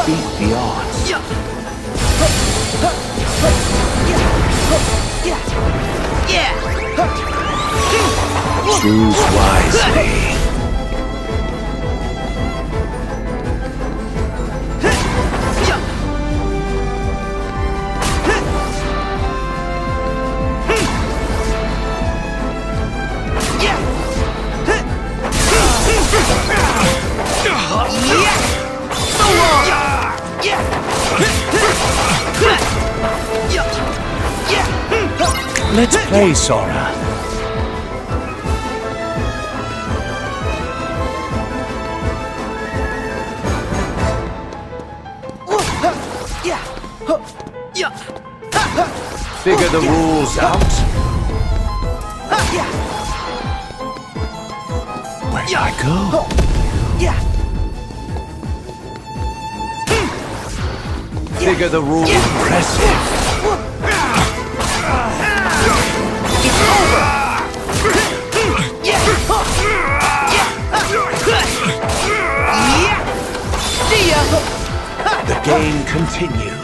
beat the odds. Choose wisely. Let's play, Sora. Figure the rules out. Where'd I go? Figure the rules. Impressive. The game continues.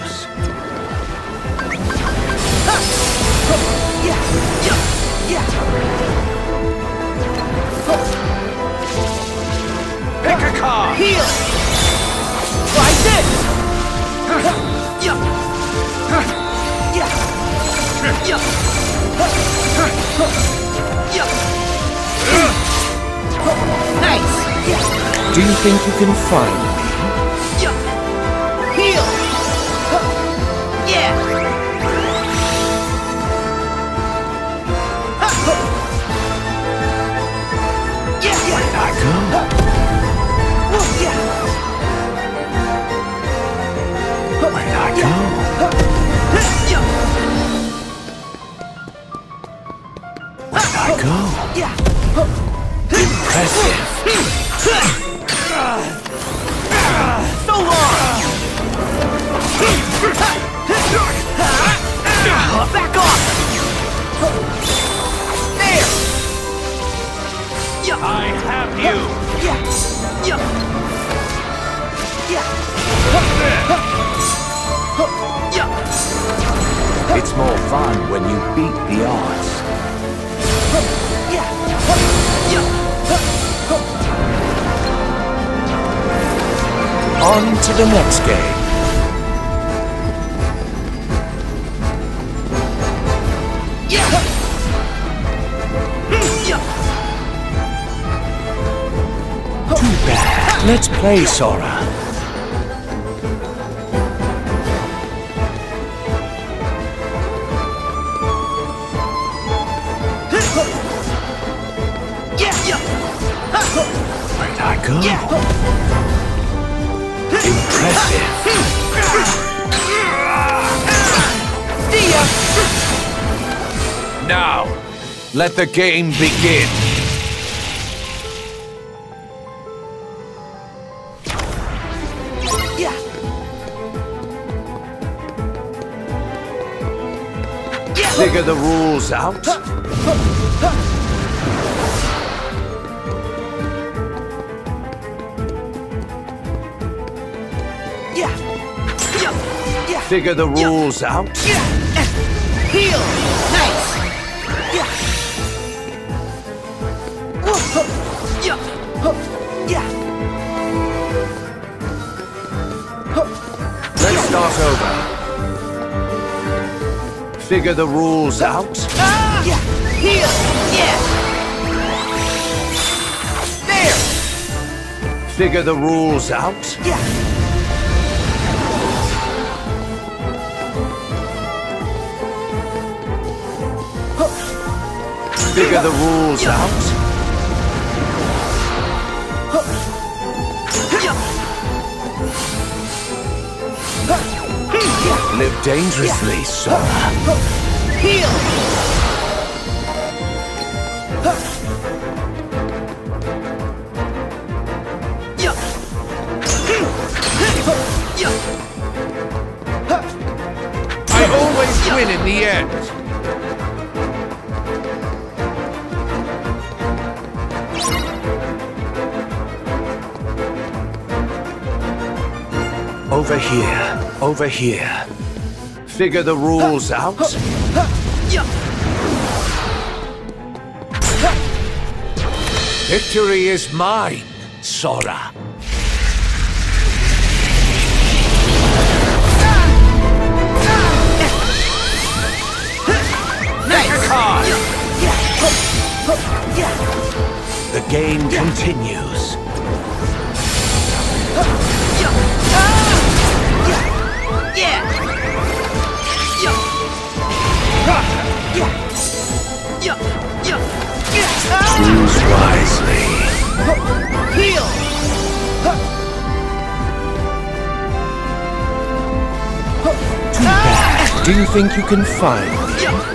Pick a card. Heal. Try this. Nice. Do you think you can find me? Heal. Yeah. Where'd I go? Where'd I go? Where'd I go? Impressive. So long. Back off. There. I have you. It's more fun when you beat the odds. On to the next game. Too bad. Let's play, Sora. Where'd I go? Impressive. Now, let the game begin. Figure the rules out. Figure the rules out. Heal. Nice. Let's start over. Figure the rules out. Heal. There. Figure the rules out. Figure the rules out. Live dangerously, Sora. Heal. I always win in the end. Over here. Over here. Figure the rules out. Victory is mine, Sora. The game continues. Choose wisely. Heal! Too bad. Do you think you can find me?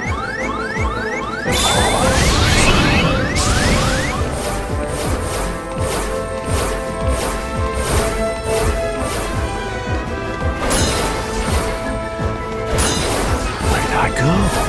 Where'd I go?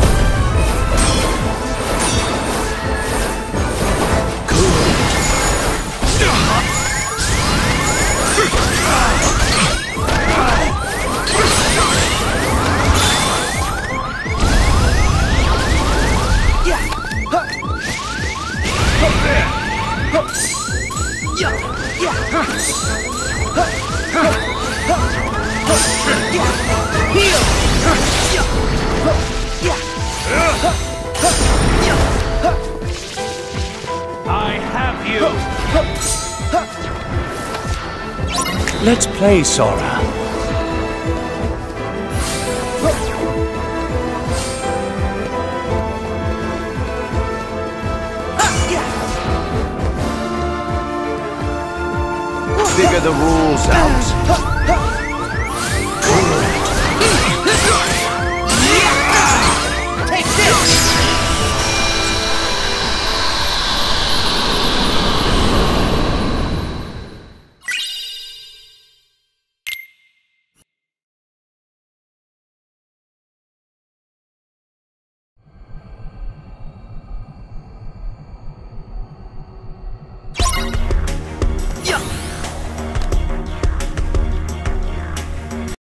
I have you! Let's play, Sora. Figure the rules out.